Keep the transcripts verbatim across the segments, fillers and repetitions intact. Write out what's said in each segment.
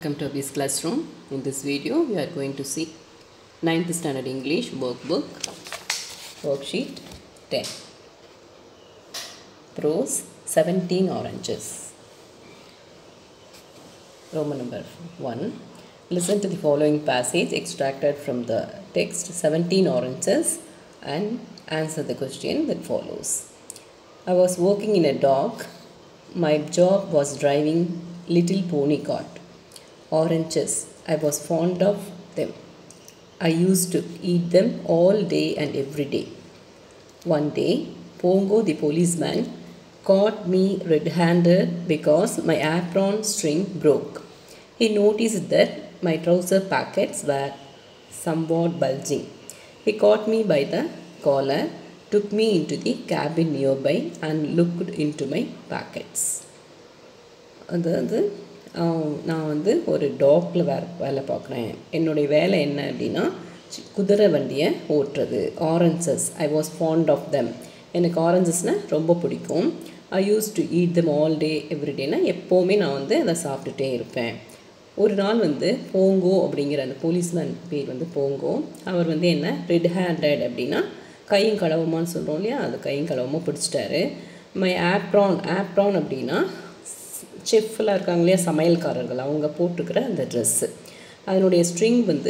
Welcome to Abhi's classroom. In this video, we are going to see ninth standard English workbook, worksheet ten. Prose seventeen oranges. Roman number one. Listen to the following passage extracted from the text seventeen oranges and answer the question that follows. I was working in a dock. My job was driving little pony cart. Oranges. I was fond of them. I used to eat them all day and every day. One day, Pongo the policeman caught me red-handed because my apron string broke. He noticed that my trouser pockets were somewhat bulging. He caught me by the collar, took me into the cabin nearby and looked into my pockets. அதாவது நான் வந்து ஒரு டாக்கில் வே வேலை பார்க்குறேன். என்னுடைய வேலை என்ன அப்படின்னா குதிரை வண்டியை ஓட்டுறது. Oranges. I was fond of them. எனக்கு ஆரஞ்சஸ்னால் ரொம்ப பிடிக்கும். I use to eat them all day எவ்ரிடேனா எப்போவுமே நான் வந்து அதை சாப்பிட்டுட்டே இருப்பேன். ஒரு நாள் வந்து போங்கோ அப்படிங்கிற அந்த போலீஸ்மேன் பேர் வந்து போங்கோ. அவர் வந்து என்ன ரெட் ஹேண்டட் அப்படின்னா கையும் களவுமான்னு சொல்கிறோம் இல்லையா, அது கையும் களவுமா பிடிச்சிட்டாரு. My apron. ஆப்ரான் அப்படின்னா செஃப்லாம் இருக்காங்க இல்லையா, சமையல்காரர்கள், அவங்க போட்டுக்கிற அந்த ட்ரெஸ்ஸு, அதனுடைய ஸ்ட்ரிங் வந்து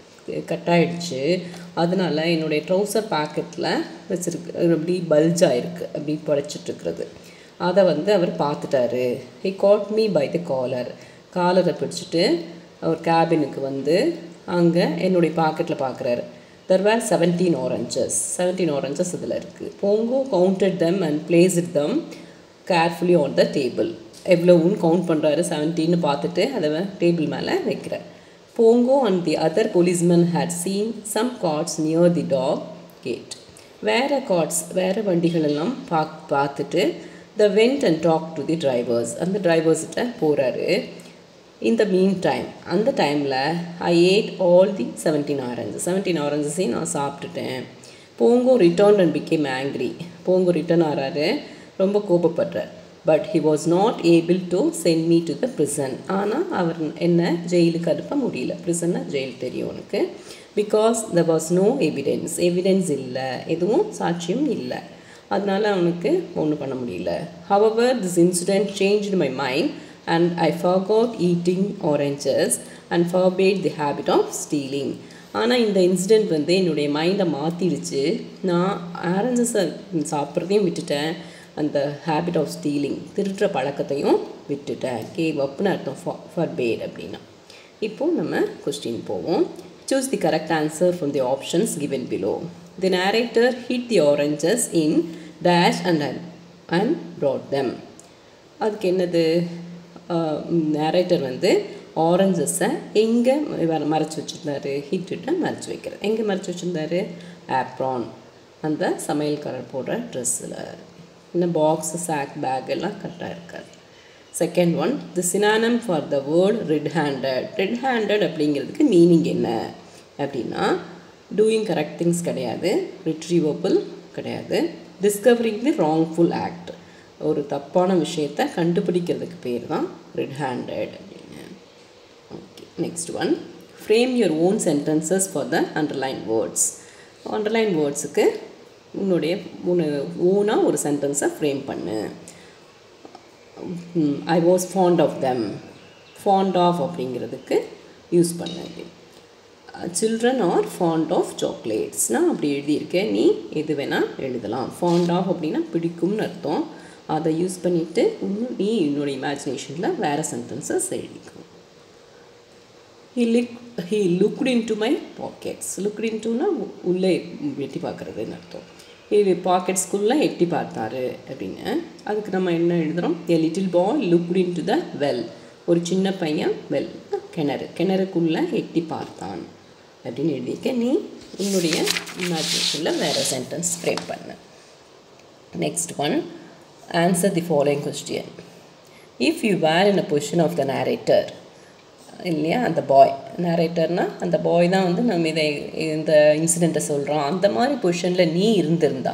கட் ஆகிடுச்சு. அதனால் என்னுடைய ட்ரௌசர் பாக்கெட்டில் வச்சுருக்கு, அப்படி பல்ஜாக இருக்குது, அப்படி புடைச்சிட்ருக்கிறது. அதை வந்து அவர் பார்த்துட்டாரு. He caught me by the collar. காலரை பிடிச்சிட்டு அவர் கேபினுக்கு வந்து அங்கே என்னுடைய பாக்கெட்டில் பார்க்குறாரு. There were seventeen oranges. Seventeen oranges இதில் இருக்குது. Bongo counted them and placed them carefully on the table. எவ்வளோன்னு கவுண்ட் பண்ணுறாரு. செவன்டீன்னு பார்த்துட்டு அதை டேபிள் மேலே வைக்கிறார். Bongo and the other policeman had seen some carts near the dock gate. வேறு கார்ட்ஸ், வேறு வண்டிகளெல்லாம் பா பார்த்துட்டு the went and talk to the drivers. அந்த டிரைவர்ஸ்கிட்ட போகிறாரு. இந்த மீன் டைம், அந்த டைமில் I ate all the seventeen oranges. Seventeen ஆரஞ்சஸையும் நான் சாப்பிட்டுட்டேன். Bongo return and became angry. Bongo return ஆகிறாரு, ரொம்ப கோபப்படுறார். But he was not able to send me to the prison. ஆனால் அவர் என்ன ஜெயிலுக்கு அனுப்ப முடியல. ப்ரிசன்னா ஜெயில் தெரியும் உனக்கு. Because the was no evidence. Evidence இல்லை, எதுவும் சாட்சியம் இல்லை. அதனால் அவனுக்கு ஒன்றும் பண்ண முடியல. However this incident changed my mind and I forgot eating oranges and forbade the habit of stealing. ஆனால் இந்த இன்சிடெண்ட் வந்து என்னுடைய மைண்டை மாற்றிடுச்சு. நான் ஆரஞ்சஸை சாப்பிட்றதையும் விட்டுட்டேன், அந்த ஹேபிட் ஆஃப் ஸ்டீலிங், திருட்டுற பழக்கத்தையும் விட்டுட்டேன். கேவ் அப்னு அர்த்தம் ஃபர்பேட் அப்படின்னா. இப்போது நம்ம கொஸ்டின் போவோம். Choose the correct answer from the options given below. The narrator hit the oranges in dash and and brought them. அதுக்கு என்னது, நேரேட்டர் வந்து ஆரஞ்சஸை எங்கே மறைச்சி வச்சுருந்தாரு, ஹிட்டுட்ட மறைச்சி வைக்கிறார். எங்கே மறைச்சி வச்சுருந்தாரு, ஆப்ரான், அந்த சமையல்காரர் போடுற ட்ரெஸ்ஸில். இன்னும் பாக்ஸு, சாக், பேக் எல்லாம் கரெக்டாக இருக்காது. Second one, the synonym for the word red handed. Red handed அப்படிங்கிறதுக்கு மீனிங் என்ன அப்படின்னா டூயிங் கரெக்ட் திங்ஸ் கிடையாது, ரிட்ரீவபிள் கிடையாது, டிஸ்கவரிங் தி ராங்ஃபுல் ஆக்ட், ஒரு தப்பான விஷயத்தை கண்டுபிடிக்கிறதுக்கு பேர் தான் ரெட் ஹேண்டட் அப்படின்னு. Okay, next one, frame your own sentences for the underline words. Underline வேர்ட்ஸுக்கு உன்னுடைய ஓனாக ஒரு சென்டென்ஸை ஃப்ரேம் பண்ணு. I was fond of them. Fond of அப்படிங்கிறதுக்கு யூஸ் பண்ணு. Children are fond of chocolates. நான் அப்படி எழுதியிருக்கேன், நீ எது வேணால் எழுதலாம். ஃபாண்ட் ஆஃப் அப்படின்னா பிடிக்கும்னு அர்த்தம். அதை யூஸ் பண்ணிவிட்டு இன்னும் நீ என்னோடய இமேஜினேஷனில் வேறு சென்டென்சஸ் எழுதிக்கணும். He lick he looked in to my pockets. Looked in டுனா உள்ளே எட்டி பார்க்குறதுன்னு அர்த்தம். இது பாக்கெட்ஸ்குள்ளே எட்டி பார்த்தாரு அப்படின்னு. அதுக்கு நம்ம என்ன எழுதுகிறோம், a little boy looked in to the well. ஒரு சின்ன பையன் வெல் கிணறு, கிணறுக்குள்ளே எட்டி பார்த்தான் அப்படின்னு எழுதியிருக்கேன். நீ உன்னுடைய இமேஜினேஷனில் வேறு சென்டென்ஸ் ஃப்ரேம் பண்ணு. Next one, answer the following question. If you were in a position of the narrator இல்லையா, அந்த பாய், நேரேட்டர்னால் அந்த பாய் தான் வந்து நம்ம இதை இந்த இன்சிடெண்ட்டை சொல்கிறோம். அந்த மாதிரி பொசிஷனில் நீ இருந்திருந்தா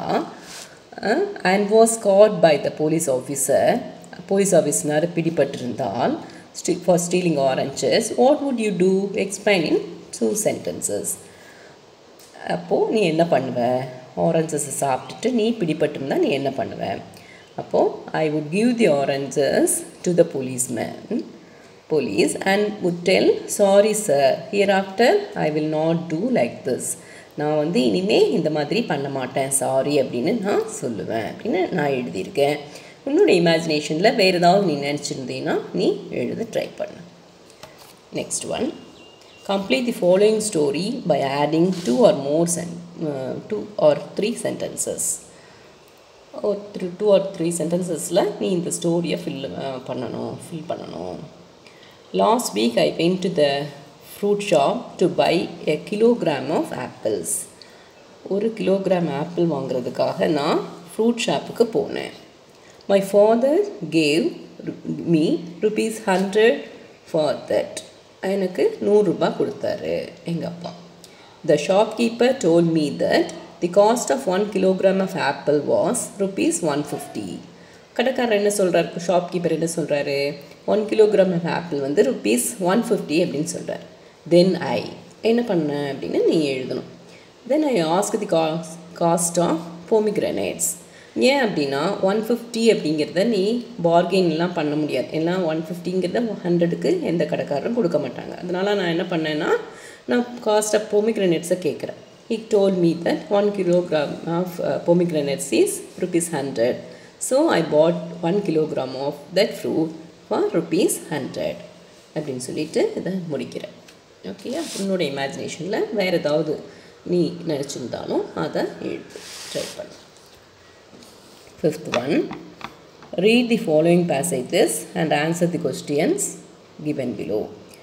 and was caught by the police officer, police officer பிடிபட்டிருந்தால் for stealing oranges, what would you do? Explain in two sentences. அப்போது நீ என்ன பண்ணுவ? ஆரஞ்சஸை சாப்பிட்டுட்டு நீ பிடிபட்டிருந்தா நீ என்ன பண்ணுவ? அப்போது I would give the oranges to the policeman police and would tell, sorry sir, hereafter I will not do like this. நான் வந்து இனிமேல் இந்த மாதிரி பண்ண மாட்டேன், சாரி அப்படின்னு நான் சொல்லுவேன் அப்படின்னு நான் எழுதியிருக்கேன். உன்னோட இமேஜினேஷனில் வேறு ஏதாவது நீ நினச்சிருந்தீங்கன்னா நீ எழுத ட்ரை பண்ணு. Next one, complete the following story by adding two or more sen- uh, two or three sentences. or three, two or three sentencesல நீ இந்த ஸ்டோரியை ஃபில் பண்ணணும் ஃபில் பண்ணணும். Last week I went to the fruit shop to buy a kilogram of apples. ஒரு kilogram apple வாங்குறதுக்காக நான் fruit ஷாப்புக்கு போனேன். My father gave me rupees hundred for that. எனக்கு நூறுரூபா கொடுத்தாரு எங்கள் அப்பா. The shopkeeper told me that the cost of one kilogram of apple was rupees one fifty. கடைக்காரர் என்ன சொல்கிறார்? ஷாப்கீப்பர் என்ன சொல்கிறாரு? ஒன் கிலோகிராம் ஆஃப் ஆப்பிள் வந்து ருபீஸ் ஒன் ஃபிஃப்டி அப்படின்னு சொல்கிறார். தென் ஐ என்ன பண்ணேன் அப்படின்னு நீ எழுதணும். Then I ask the cos cost of pomegranates. ஏன் அப்படின்னா ஒன் ஃபிஃப்டி அப்படிங்கிறத நீ பார்கெயின்லாம் பண்ண முடியாது. ஏன்னா ஒன் ஃபிஃப்டிங்கிறத ஹண்ட்ரடுக்கு எந்த கடைக்காரரும் கொடுக்க மாட்டாங்க. அதனால் நான் என்ன பண்ணேன்னா நான் காஸ்ட் ஆஃப் பொமிக்ரனேட்ஸை கேட்குறேன். He told me that one kilogram of uh, pomegranates is rupees hundred. So I bought one kilogram of that fruit for rupees hundred. அப்படின்னு சொல்லிட்டு இதை முடிக்கிறேன். ஓகேயா? உன்னோட இமேஜினேஷனில் வேறு ஏதாவது நீ நினச்சிருந்தாலும் அதை எழுது ட்ரை பண்ணு. Fifth one, read the following passages and answer the questions given below.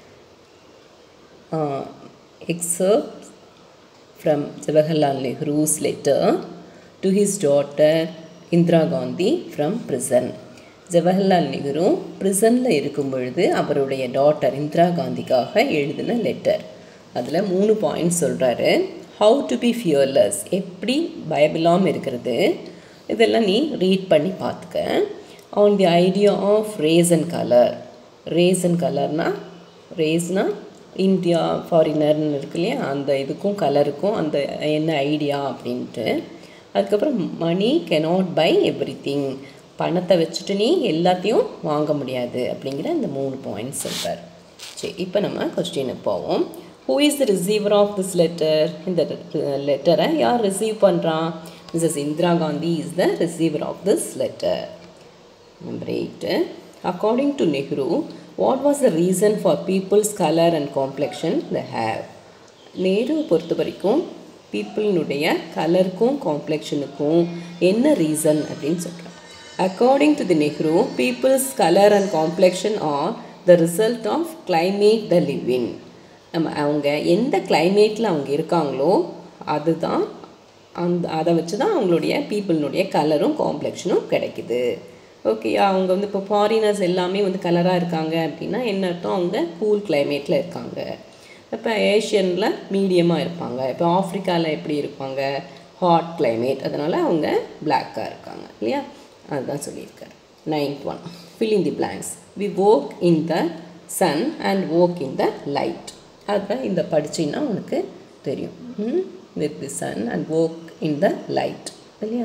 Uh, excerpt from Jawaharlal Nehru's letter to his daughter Indira Gandhi from prison. Jawaharlal Nehru ப்ரிசனில் இருக்கும் பொழுது அவருடைய டாட்டர் இந்திரா காந்திக்காக எழுதின லெட்டர். அதில் மூணு பாயிண்ட்ஸ் சொல்கிறாரு. ஹவு டு பி ஃபியர்லெஸ், எப்படி பயமில்லாமல் இருக்கிறது, இதெல்லாம் நீ ரீட் பண்ணி பார்த்துக்க. On the idea of race and colour. Race and கலர்னால் ரேஸ்னால் இந்தியா ஃபாரினர்னு இருக்கு இல்லையா, அந்த இதுக்கும் கலருக்கும் அந்த என்ன ஐடியா அப்படின்ட்டு. அதுக்கப்புறம் money cannot buy everything, பணத்தை வச்சுட்டு நீ எல்லாத்தையும் வாங்க முடியாது அப்படிங்கிற இந்த மூணு பாயிண்ட்ஸ் சொல்கிறார். சரி, இப்போ நம்ம கொஸ்டினுக்கு போவோம். Who is the receiver of this letter? இந்த லெட்டரை யார் ரிசீவ் பண்ணுறான்? Mrs Indira Gandhi is the receiver of this letter. Number eight, according to Nehru, what was the reason for people's colour and complexion they have? Nehru பொறுத்த வரைக்கும் பீப்புளினுடைய கலருக்கும் காம்ப்ளெக்ஷனுக்கும் என்ன ரீசன் அப்படின்னு சொல்கிறேன். According to the Nehru, people's color and complexion are the result of climate they live in. நம்ம அவங்க எந்த கிளைமேட்டில் அவங்க இருக்காங்களோ அதுதான் அந்த அதை வச்சு தான் அவங்களுடைய பீப்புளினுடைய கலரும் காம்ப்ளெக்ஷனும் கிடைக்குது. ஓகே, அவங்க வந்து இப்போ ஃபாரினர்ஸ் எல்லாமே வந்து கலராக இருக்காங்க அப்படின்னா என்ன அர்த்தம்? அவங்க கூல் கிளைமேட்டில் இருக்காங்க. இப்போ ஏஷியனில் மீடியமாக இருப்பாங்க. இப்போ ஆஃப்ரிக்காவில் எப்படி இருப்பாங்க? ஹாட் கிளைமேட், அதனால் அவங்க பிளாக்காக இருக்காங்க இல்லையா? அதுதான் சொல்லியிருக்காரு. Ninth one, fill in the blanks. We walk in the sun and walk in the light. அதுதான் இந்த படிச்சின்னா உனக்கு தெரியும். with the sun and walk in the light இல்லையா?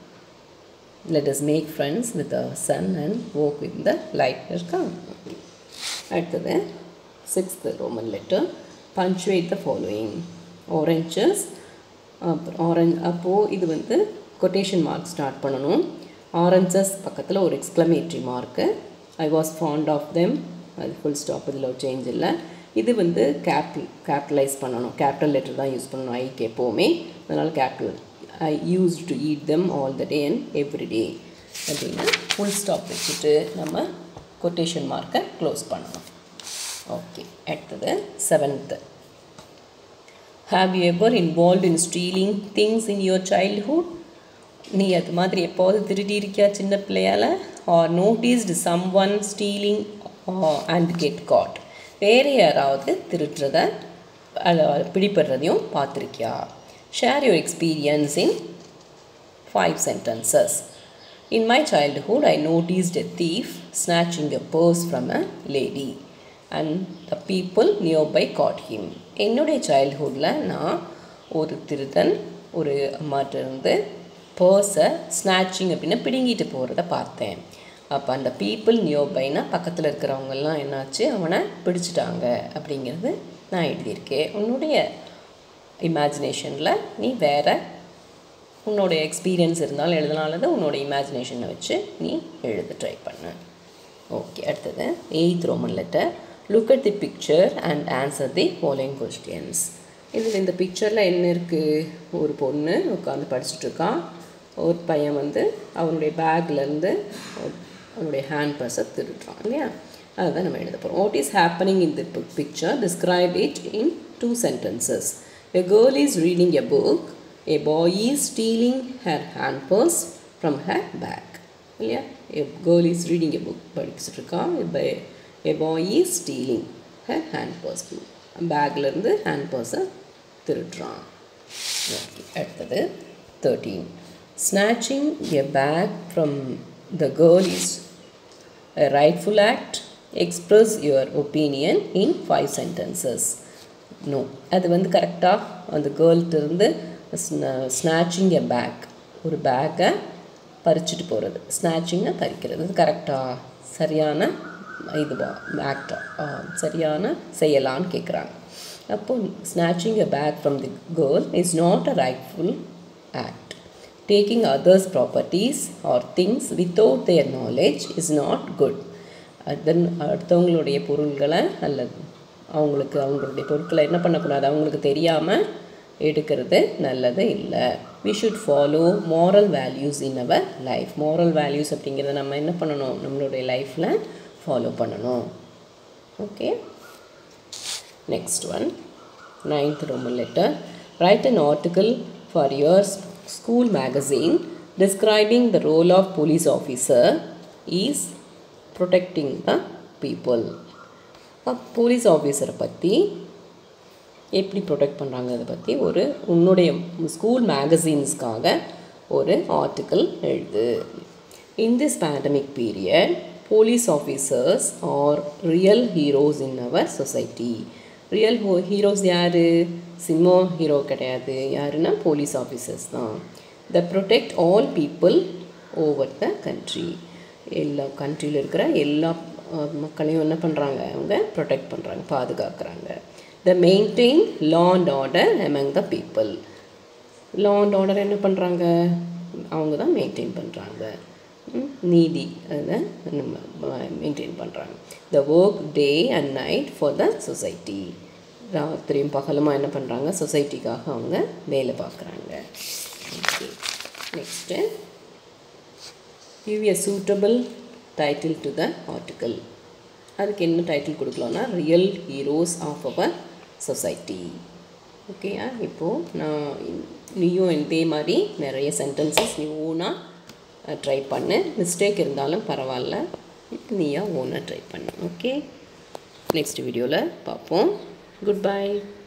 let us make friends with the sun and walk in the light இருக்கா? அடுத்தது sixth Roman letter, punctuate the following. oranges, orange, அப்போது இது வந்து கொட்டேஷன் மார்க் ஸ்டார்ட் பண்ணணும். Oranges பக்கத்தில் ஒரு exclamatory mark. I was fond of them, அது full stop, இதில் ஒரு சேஞ்ச் இல்லை. இது வந்து கேபிட்டல் கேபிட்டலைஸ் பண்ணணும், கேபிட்டல் லெட்டர் தான் யூஸ் பண்ணணும் ஐக்கு எப்போவுமே. அதனால் capital. I use to eat them all the day and every day அப்படின்னு ஃபுல் ஸ்டாப் வச்சுட்டு நம்ம கொட்டேஷன் மார்க்கை க்ளோஸ் பண்ணணும். ஓகே, அடுத்தது seventh, have you ever involve in stealing things in your childhood? நீ அது மாதிரி எப்போது திருடி இருக்கியா சின்ன பிள்ளையால்? Or noticed some one stealing and get caught? வேறு யாராவது திருடுறத பிடிப்படுறதையும் பார்த்துருக்கியா? Share your experience in five sentences. In my childhood, I noticed a thief snatching a purse from a lady and the people nearby caught him. என்னுடைய சைல்ட்ஹுட்டில் நான் ஒரு திருடன் ஒரு அம்மாட்ட இருந்து பர்ஸை ஸ்நாச்சிங் அப்படின்னு பிடுங்கிட்டு போகிறத பார்த்தேன். அப்போ அந்த பீப்புள் நியர்பைனா பக்கத்தில் இருக்கிறவங்கெல்லாம் என்னாச்சு, அவனை பிடிச்சிட்டாங்க அப்படிங்கிறது நான் எழுதியிருக்கேன். உன்னுடைய இமேஜினேஷனில் நீ வேறு உன்னோடைய எக்ஸ்பீரியன்ஸ் இருந்தாலும் எழுதினாலது உன்னோட இமேஜினேஷனை வச்சு நீ எழுத ட்ரை பண்ணு. ஓகே, அடுத்தது eighth Roman letter. Look at the picture and answer the following questions. இதில் இந்த பிக்சரில் என்ன இருக்குது, ஒரு பொண்ணு உட்காந்து படிச்சுட்ருக்கான், ஒரு பையன் வந்து அவனுடைய பேக்லேருந்து அவனுடைய ஹேண்ட் பர்ஸை திருடுறான் இல்லையா, அதுதான் நம்ம எழுத போகிறோம். What is happening in the picture, describe it in two sentences. A girl is reading a book, a boy is stealing her hand purse from her bag. இல்லையா, a girl is reading a book, படிச்சுட்டு இருக்கான். a boy is stealing her hand purse, பேக்லேருந்து hand பர்ஸை திருடுறான். Okay, அடுத்தது thirteen. snatching a bag from the girl is a rightful act. express your opinion in five sentences. no, அது வந்து கரெக்டாக அந்த கேர்ள்கிட்டருந்து ஸ்நாச்சிங் எ பேக், ஒரு பேக்கை பறிச்சுட்டு போகிறது, ஸ்நாச்சிங்கை பறிக்கிறது, அது கரெக்டாக சரியான இதுவா ஆக்டா சரியான செய்யலான்னு கேட்குறாங்க. அப்போது snatching a bag from the girl is not a rightful act. Taking others properties or things without their knowledge is not good. அதன் அடுத்தவங்களுடைய பொருள்களை அல்லது அவங்களுக்கு அவங்களுடைய பொருட்களை என்ன பண்ணக்கூடாது, அவங்களுக்கு தெரியாமல் எடுக்கிறது நல்லது இல்லை. We should follow moral values in our life. Moral values அப்படிங்கிறத நம்ம என்ன பண்ணணும், நம்மளுடைய லைஃப்பில் ஃபாலோ பண்ணணும். Okay, next one, ninth Roman letter. Write an article for your school magazine describing the role of police officer is protecting the people. Police ஆஃபீஸரை பற்றி எப்படி ப்ரொடெக்ட் பண்ணுறாங்க அதை பற்றி ஒரு உன்னுடைய ஸ்கூல் மேகசின்ஸ்க்காக ஒரு ஆர்டிக்கல் எழுது. In this pandemic period police officers are real heroes in our society. Real ho heroes யார், சினிமா ஹீரோ கிடையாது, யாருன்னா போலீஸ் ஆஃபீஸர்ஸ் தான். They protect all people over the country. எல்லா கண்ட்ரியில் இருக்கிற எல்லா மக்களையும் என்ன பண்ணுறாங்க, அவங்க ப்ரொடெக்ட் பண்ணுறாங்க, பாதுகாக்கிறாங்க. The maintain law and order among the people. law and order என்ன பண்ணுறாங்க, அவங்க தான் மெயின்டைன் பண்ணுறாங்க, நீதி அதை மெயின்டைன் பண்ணுறாங்க. the work day and night for the society. ராத்திரியும் பகலுமா என்ன பண்ணுறாங்க, சொசைட்டிக்காக அவங்க வேலை பார்க்குறாங்க. Okay, next give a suitable title to the article. அதுக்கு என்ன டைட்டில் கொடுக்கலாம்னா real heroes of our society. ஓகேயா, இப்போது நான் நீயும் இதே மாதிரி நிறைய சென்டென்சஸ் நீ ஓனாக ட்ரை பண்ணு, மிஸ்டேக் இருந்தாலும் பரவாயில்ல, நீயா ஓனாக ட்ரை பண்ணு. ஓகே, நெக்ஸ்ட் வீடியோவில் பார்ப்போம். Good by.